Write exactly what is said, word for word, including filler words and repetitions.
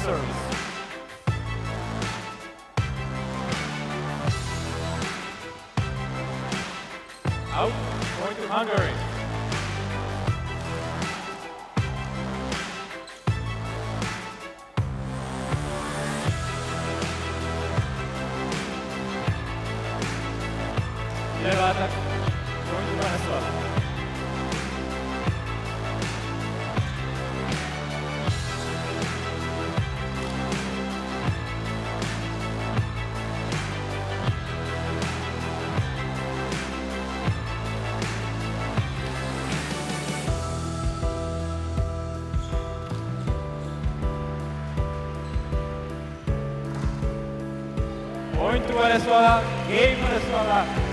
serves. Out, point to Hungary. Leva attack, point to Venezuela. Point to Venezuela, game Venezuela.